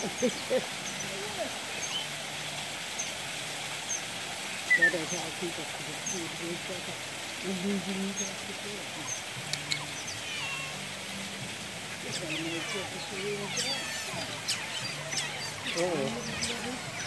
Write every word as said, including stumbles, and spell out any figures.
That is how people can see each other. And using each other together. This one makes it to see each other. Oo.